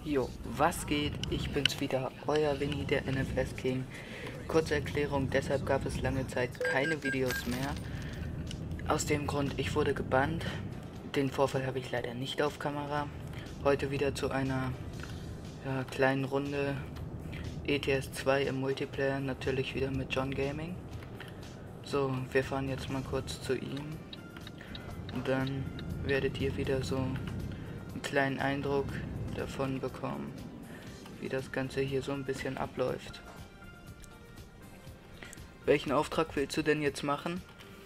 Jo, was geht? Ich bin's wieder, euer Winnie, der NFS King. Kurze Erklärung, deshalb gab es lange Zeit keine Videos mehr. Aus dem Grund, ich wurde gebannt. Den Vorfall habe ich leider nicht auf Kamera. Heute wieder zu einer kleinen Runde ETS 2 im Multiplayer, natürlich wieder mit John Gaming. So, wir fahren jetzt mal kurz zu ihm. Und dann werdet ihr wieder so einen kleinen Eindruck davon bekommen, wie das Ganze hier so ein bisschen abläuft. Welchen Auftrag willst du denn jetzt machen?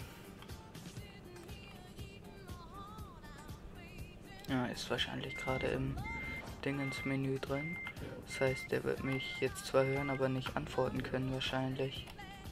Ja, ist wahrscheinlich gerade im Dingensmenü drin. Das heißt, der wird mich jetzt zwar hören, aber nicht antworten können wahrscheinlich.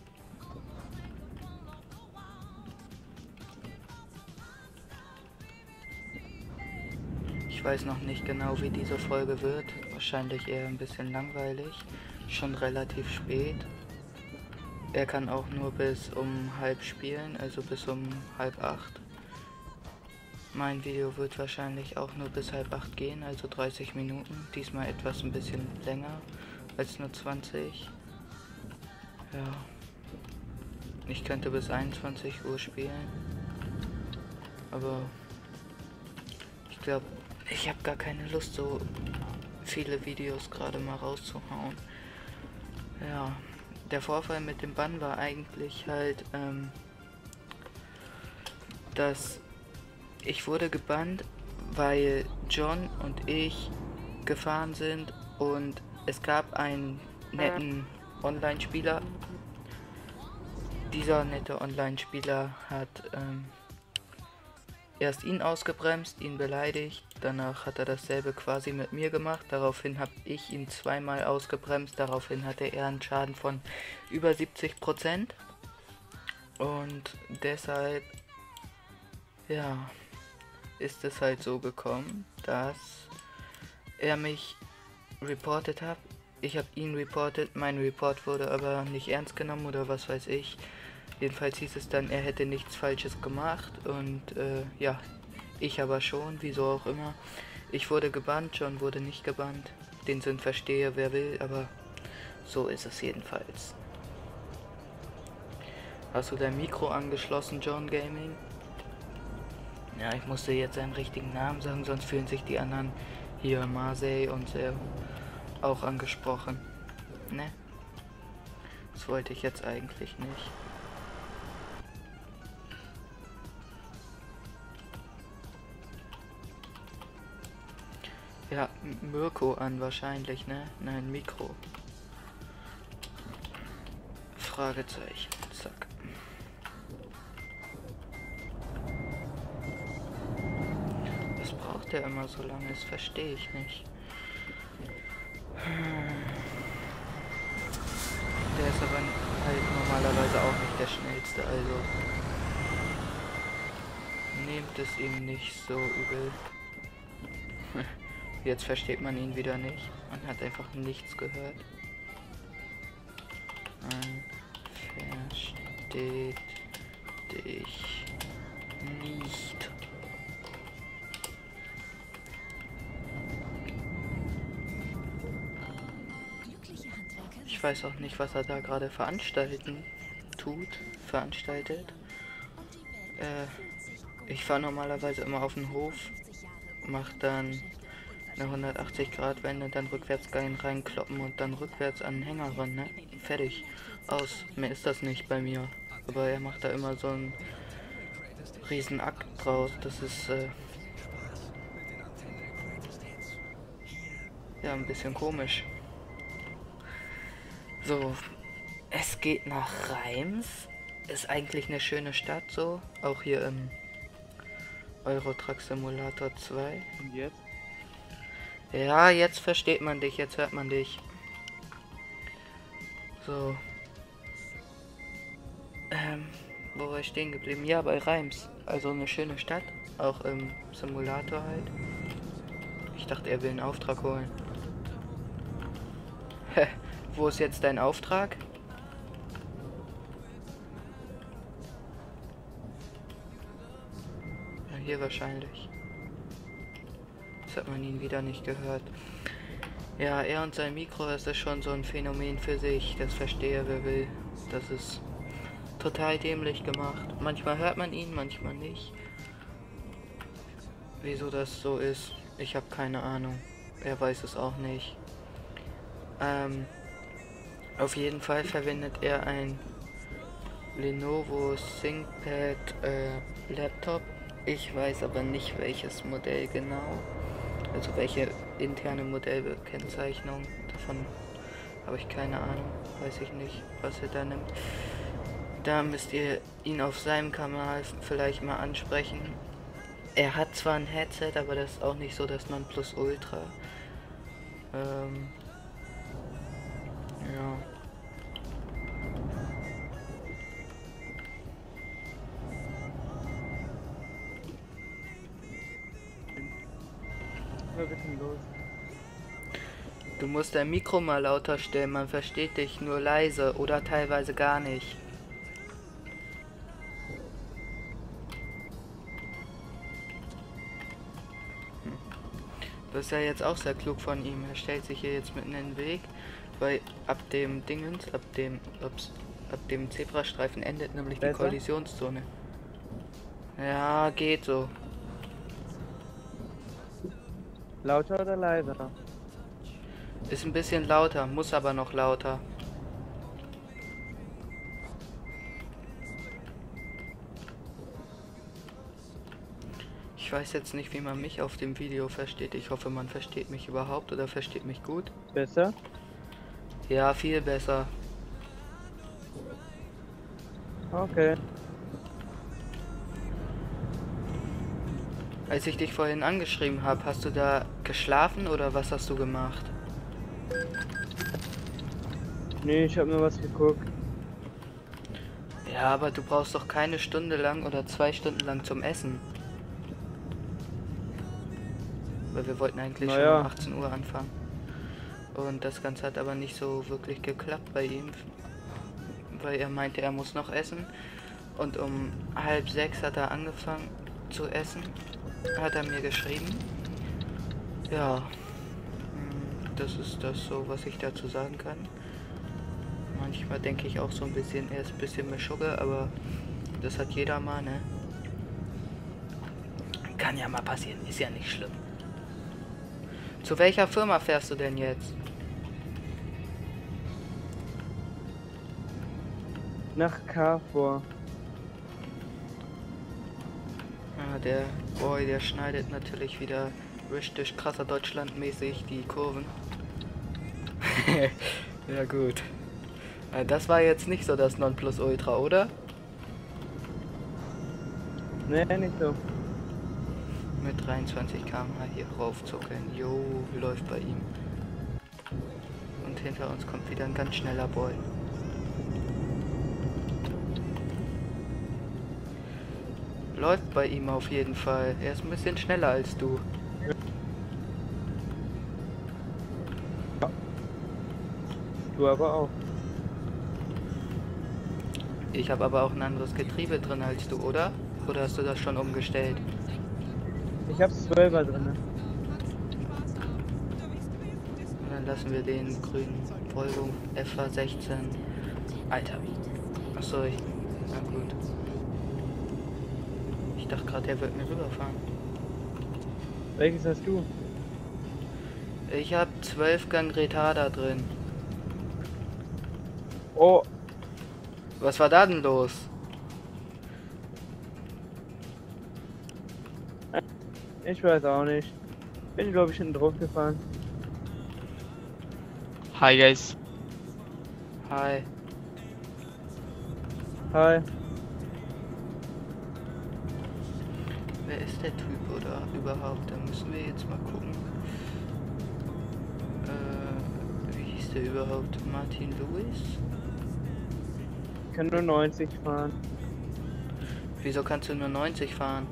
Ich weiß noch nicht genau, wie diese Folge wird. Wahrscheinlich eher ein bisschen langweilig. Schon relativ spät. Er kann auch nur bis um halb spielen, also bis um 7:30. Mein Video wird wahrscheinlich auch nur bis 7:30 gehen, also 30 Minuten. Diesmal etwas ein bisschen länger als nur 20. Ja. Ich könnte bis 21 Uhr spielen. Aber ich glaube, ich habe gar keine Lust, so viele Videos gerade mal rauszuhauen. Ja, der Vorfall mit dem Bann war eigentlich halt, dass ich wurde gebannt, weil John und ich gefahren sind und es gab einen netten Online-Spieler. Dieser nette Online-Spieler hat erst ihn ausgebremst, ihn beleidigt, danach hat er dasselbe quasi mit mir gemacht, daraufhin habe ich ihn zweimal ausgebremst, daraufhin hatte er einen Schaden von über 70% und deshalb, ja, ist es halt so gekommen, dass er mich reportet hat. Ich habe ihn reportet, mein Report wurde aber nicht ernst genommen oder was weiß ich. Jedenfalls hieß es dann, er hätte nichts Falsches gemacht und ja, ich aber schon, wieso auch immer. Ich wurde gebannt, John wurde nicht gebannt. Den Sinn verstehe, wer will, aber so ist es jedenfalls. Hast du dein Mikro angeschlossen, John Gaming? Ja, ich musste jetzt seinen richtigen Namen sagen, sonst fühlen sich die anderen hier, Marseille und Servo, auch angesprochen. Ne? Das wollte ich jetzt eigentlich nicht. Ja, Mirko an wahrscheinlich, ne? Nein, Mikro. Fragezeichen, zack. Was braucht der immer so lange? Das verstehe ich nicht. Der ist aber halt normalerweise auch nicht der schnellste, also nehmt es ihm nicht so übel. Jetzt versteht man ihn wieder nicht. Man hat einfach nichts gehört. Man versteht dich nicht. Ich weiß auch nicht, was er da gerade veranstaltet. Ich fahre normalerweise immer auf den Hof, mache dann eine 180 Grad Wende, dann rückwärts reinkloppen und dann rückwärts an den Hänger ran, ne? Fertig. Aus. Mehr ist das nicht bei mir. Aber er macht da immer so einen riesen Akt draus. Das ist ja ein bisschen komisch. So, es geht nach Reims. Ist eigentlich eine schöne Stadt so. Auch hier im Euro Truck Simulator 2. Und jetzt? Ja, jetzt versteht man dich, jetzt hört man dich. So. Wo war ich stehen geblieben? Ja, bei Reims. Also eine schöne Stadt. Auch im Simulator halt. Ich dachte, er will einen Auftrag holen. Hä? Wo ist jetzt dein Auftrag? Ja, hier wahrscheinlich. Jetzt hat man ihn wieder nicht gehört. Ja, er und sein Mikro, das ist schon so ein Phänomen für sich. Das verstehe wer will. Das ist total dämlich gemacht. Manchmal hört man ihn, manchmal nicht. Wieso das so ist, ich habe keine Ahnung. Er weiß es auch nicht. Auf jeden Fall verwendet er ein Lenovo ThinkPad Laptop. Ich weiß aber nicht welches Modell genau. Also welche interne Modellkennzeichnung. Davon habe ich keine Ahnung. Weiß ich nicht, was er da nimmt. Da müsst ihr ihn auf seinem Kanal vielleicht mal ansprechen. Er hat zwar ein Headset, aber das ist auch nicht so das Nonplusultra. Ja. Was ist denn los? Du musst dein Mikro mal lauter stellen, man versteht dich nur leise oder teilweise gar nicht. Das ist ja jetzt auch sehr klug von ihm. Er stellt sich hier jetzt mitten in den Weg, weil ab dem Dingens, ab dem Zebrastreifen endet nämlich die Kollisionszone. Ja, geht so. Lauter oder leiser? Ist ein bisschen lauter, muss aber noch lauter. Ich weiß jetzt nicht, wie man mich auf dem Video versteht. Ich hoffe, man versteht mich überhaupt oder versteht mich gut. Besser? Ja, viel besser. Okay. Als ich dich vorhin angeschrieben habe, hast du da geschlafen oder was hast du gemacht? Nee, ich habe nur was geguckt. Ja, aber du brauchst doch keine Stunde lang oder 2 Stunden lang zum Essen. Weil wir wollten eigentlich schon um 18 Uhr anfangen. Und das Ganze hat aber nicht so wirklich geklappt bei ihm. Weil er meinte, er muss noch essen. Und um 5:30 hat er angefangen zu essen. Hat er mir geschrieben. Ja. Das ist das so, was ich dazu sagen kann. Manchmal denke ich auch so ein bisschen, er ist ein bisschen Mischugge, aber das hat jeder mal, ne? Kann ja mal passieren, ist ja nicht schlimm. Zu welcher Firma fährst du denn jetzt? Nach Carrefour. Ja, der Boy, der schneidet natürlich wieder richtig krasser Deutschlandmäßig die Kurven. Ja gut. Das war jetzt nicht so das Nonplusultra, oder? Nee, nicht so. Mit 23 km/h hier raufzuckeln. Jo, läuft bei ihm. Und hinter uns kommt wieder ein ganz schneller Boy. Läuft bei ihm auf jeden Fall. Er ist ein bisschen schneller als du. Du aber auch. Ich habe aber auch ein anderes Getriebe drin als du, oder? Oder hast du das schon umgestellt? Ich hab's 12er drin. Dann lassen wir den grünen Volvo FH16. Alter. Achso, na gut. Ich dachte gerade, der wird mir rüberfahren. Welches hast du? Ich habe 12 Gang Retarder drin. Oh, Was war da denn los? ich weiß auch nicht. Bin glaube ich hinten drauf gefahren. Hi guys. Hi. Hi. Wer ist der Typ oder überhaupt? Da müssen wir jetzt mal gucken. Wie hieß der überhaupt? Martin Lewis? Ich kann nur 90 fahren. Wieso kannst du nur 90 fahren?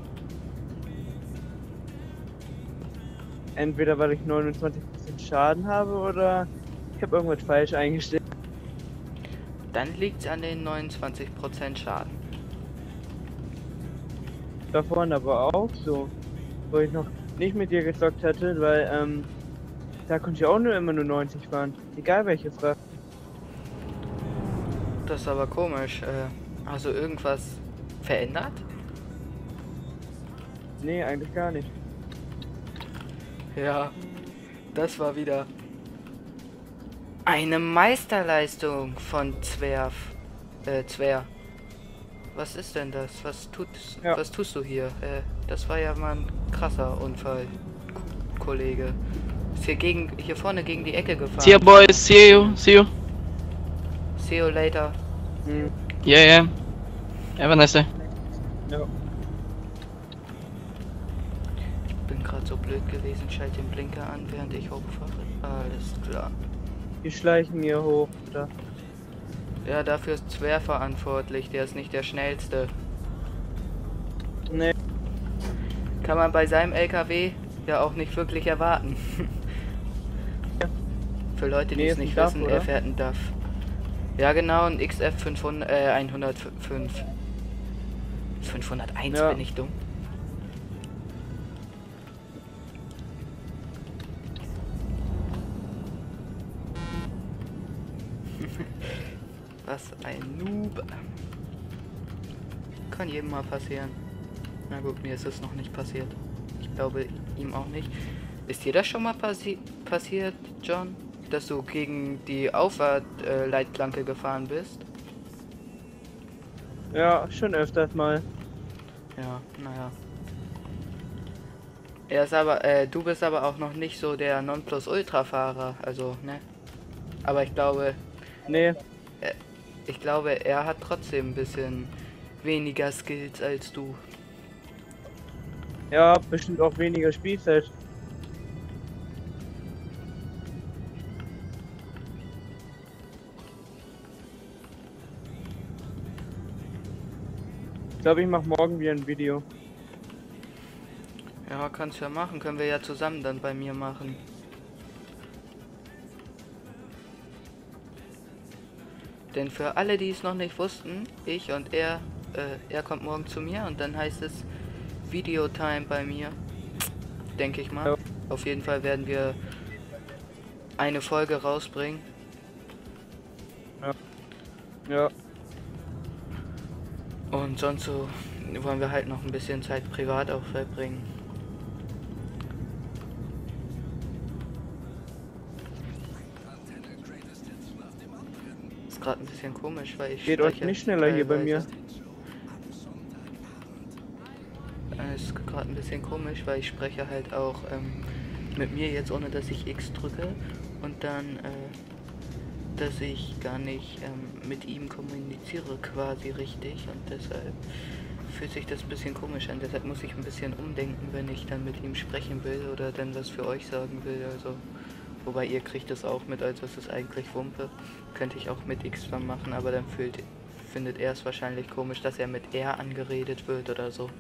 Entweder weil ich 29% Schaden habe oder ich habe irgendwas falsch eingestellt. Dann liegt's an den 29% Schaden. Davon aber auch so. Wo ich noch nicht mit dir gezockt hatte, weil Da konnte ich auch nur immer nur 90 fahren. Egal welche Fracht. Das ist aber komisch. Hast du irgendwas verändert? Nee, eigentlich gar nicht. Ja, das war wieder eine Meisterleistung von Zwer. Was ist denn das? Ja. Was tust du hier? Das war ja mal ein krasser Unfall, Kollege. Ist hier vorne gegen die Ecke gefahren. See you, boys. See you. See you. See you later. Hm. Yeah, yeah. Have a nice day. Ja. Ich bin gerade so blöd gewesen, schalte den Blinker an, während ich hochfahre. Alles klar. Die schleichen mir hoch, da. Ja, dafür ist Zwer verantwortlich, der ist nicht der schnellste. Nee. Kann man bei seinem LKW ja auch nicht wirklich erwarten. Für Leute, die Nee, es ist ein nicht DAF, wissen, oder? er fährt ein DAF. Ja genau, ein XF 500, 105. 501, Ja. bin ich dumm? Was ein Noob. Kann jedem mal passieren. Na gut, mir ist es noch nicht passiert. Ich glaube ihm auch nicht. Ist dir das schon mal passiert, John? Dass du gegen die Auffahrtleitplanke gefahren bist? Ja, schon öfters mal. Ja, naja. Er ist aber, du bist aber auch noch nicht so der Nonplusultra-Fahrer, also, ne? Aber ich glaube, Nee. er hat trotzdem ein bisschen weniger Skills als du. Ja, bestimmt auch weniger Spielzeit. Ich glaube, ich mache morgen wieder ein Video. Ja, kannst ja machen, können wir ja zusammen dann bei mir machen. Denn für alle, die es noch nicht wussten, ich und er kommt morgen zu mir und dann heißt es Videotime bei mir. Denke ich mal. Ja. Auf jeden Fall werden wir eine Folge rausbringen. Ja. Und sonst so wollen wir halt noch ein bisschen Zeit privat auch verbringen. Ist gerade ein bisschen komisch, weil ich Geht euch spreche nicht schneller hier bei mir. teilweise. Ist gerade ein bisschen komisch, weil ich spreche halt auch mit mir jetzt, ohne dass ich X drücke und dann dass ich gar nicht mit ihm kommuniziere quasi richtig und deshalb fühlt sich das ein bisschen komisch an. Deshalb muss ich ein bisschen umdenken, wenn ich dann mit ihm sprechen will oder dann was für euch sagen will. Also, wobei ihr kriegt es auch mit, also es ist eigentlich Wumpe. Könnte ich auch mit X dann machen, aber dann findet er es wahrscheinlich komisch, dass er mit er angeredet wird oder so.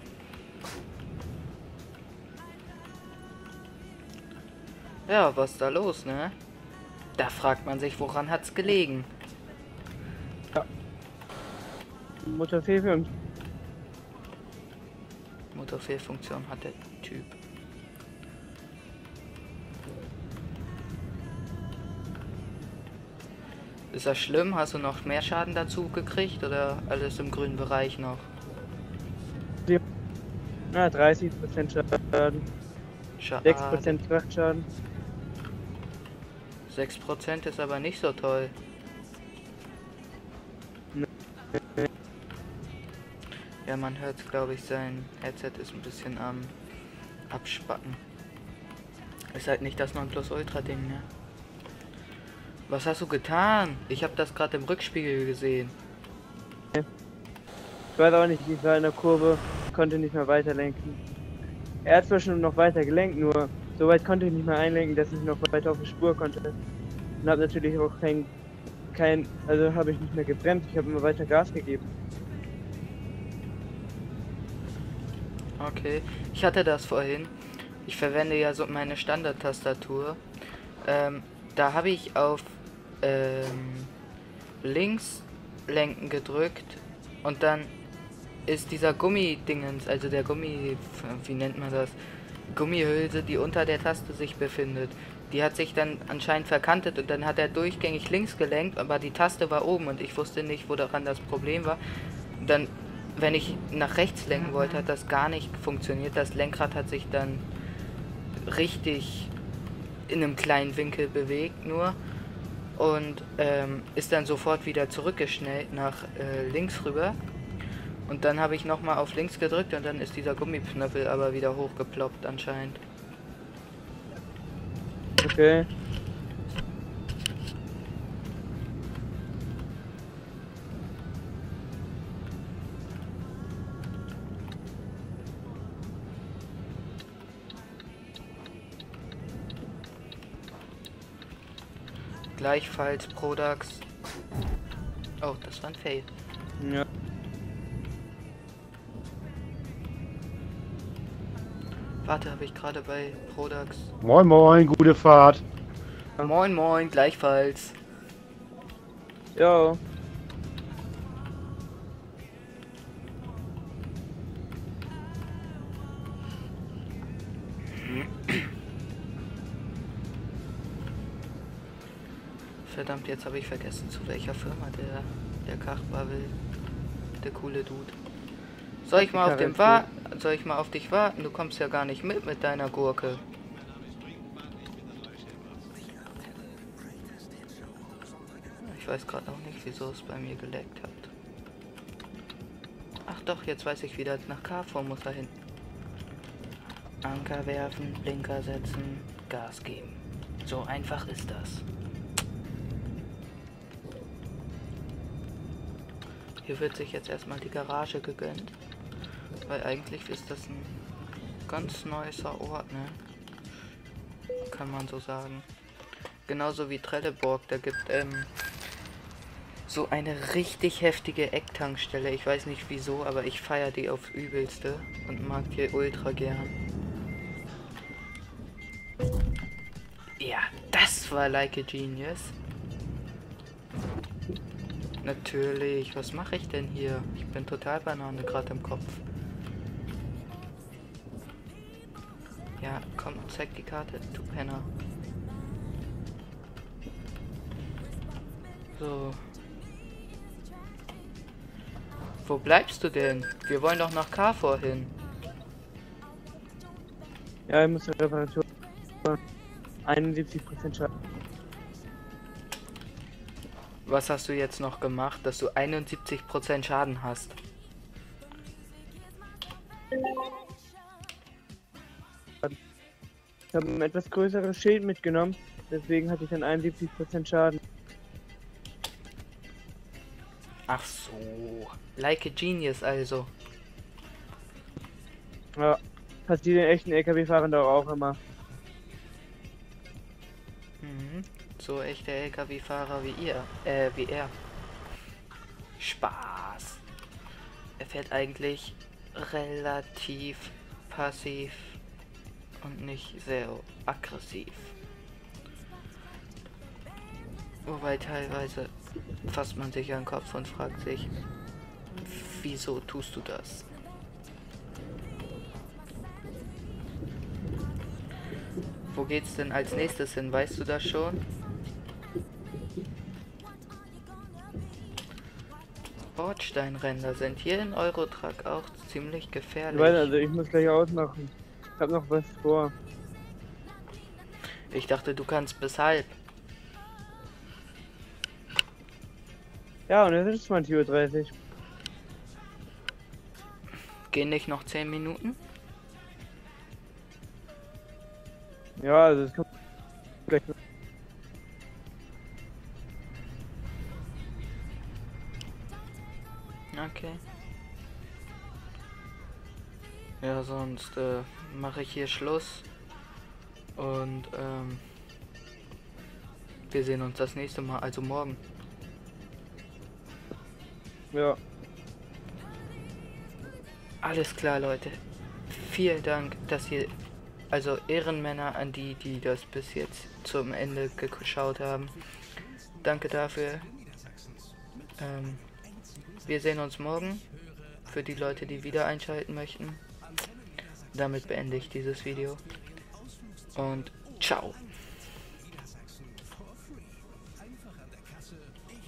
Ja, was ist da los, ne? Da fragt man sich, woran hat's gelegen? Motorfehlfunktion. Motorfehlfunktion hat der Typ. Ist das schlimm? Hast du noch mehr Schaden dazu gekriegt oder alles im grünen Bereich noch? Na, 30% Schaden. 6% Kraftschaden. 6% ist aber nicht so toll. Ja, man hört, glaube ich, sein Headset ist ein bisschen am Abspacken. Ist halt nicht das Nonplusultra-Ding, ne? Was hast du getan? Ich habe das gerade im Rückspiegel gesehen. Ich weiß auch nicht, ich war in der Kurve, konnte nicht mehr weiterlenken. Er hat zwar schon noch weiter gelenkt, nur so weit konnte ich nicht mehr einlenken, dass ich noch weiter auf die Spur konnte. Und habe natürlich auch also habe ich nicht mehr gebremst, ich habe immer weiter Gas gegeben. Okay, ich hatte das vorhin. Ich verwende ja so meine Standard-Tastatur. Da habe ich auf links lenken gedrückt und dann ist dieser Gummidingens, also der Gummi, wie nennt man das? Gummihülse, die unter der Taste sich befindet. Die hat sich dann anscheinend verkantet und dann hat er durchgängig links gelenkt, aber die Taste war oben und ich wusste nicht, wo daran das Problem war. Und dann, wenn ich nach rechts lenken wollte, hat das gar nicht funktioniert. Das Lenkrad hat sich dann richtig in einem kleinen Winkel bewegt nur und ist dann sofort wieder zurückgeschnellt nach links rüber. Und dann habe ich nochmal auf links gedrückt und dann ist dieser Gummipnöppel aber wieder hochgeploppt anscheinend. Okay. Gleichfalls Prodax. Oh, das war ein Fail. Ja. Warte, habe ich gerade bei Prodax. Moin moin, gute Fahrt. Moin moin, gleichfalls. Jo. Verdammt, jetzt habe ich vergessen, zu welcher Firma der Kachbar will. Der coole Dude. Soll ich mal auf dich warten? Du kommst ja gar nicht mit deiner Gurke. Ich weiß gerade auch nicht, wieso es bei mir geleckt hat. Ach doch, jetzt weiß ich wieder, nach KV muss er hin. Anker werfen, Blinker setzen, Gas geben. So einfach ist das. Hier wird sich jetzt erstmal die Garage gegönnt. Weil eigentlich ist das ein ganz neuer Ort, ne? Kann man so sagen. Genauso wie Trelleborg, da gibt so eine richtig heftige Ecktankstelle. Ich weiß nicht wieso, aber ich feiere die aufs Übelste und mag die ultra gern. Ja, das war Like a Genius. Natürlich, was mache ich denn hier? Ich bin total Banane gerade im Kopf. Ja, komm, zeig die Karte, du Penner. So. Wo bleibst du denn? Wir wollen doch nach KV hin. Ja, ich muss eine Reparatur. 71% Schaden. Was hast du jetzt noch gemacht, dass du 71% Schaden hast? Ich habe ein etwas größeres Schild mitgenommen, deswegen hatte ich dann 71% Schaden. Ach so. Like a Genius also. Ja, passiert den echten LKW-Fahrern doch auch immer. Mhm. So echte LKW-Fahrer wie ihr. Wie er. Spaß. Er fährt eigentlich relativ passiv und nicht sehr aggressiv. Wobei teilweise fasst man sich an den Kopf und fragt sich, wieso tust du das? Wo geht's denn als nächstes hin? Weißt du das schon? Bordsteinränder sind hier in Eurotruck auch ziemlich gefährlich. Weil, also ich muss gleich ausmachen. Ich habe noch was vor. Ich dachte, du kannst bis halb. Ja, und jetzt ist es 20:30 Uhr. Gehen nicht noch 10 Minuten? Ja, also es kommt gleich. Okay. Ja, sonst mache ich hier Schluss. Und wir sehen uns das nächste Mal, also morgen. Ja. Alles klar, Leute. Vielen Dank, dass ihr, also Ehrenmänner an die, die das bis jetzt zum Ende geschaut haben. Danke dafür. Wir sehen uns morgen. Für die Leute, die wieder einschalten möchten. damit beende ich dieses Video. Und ciao.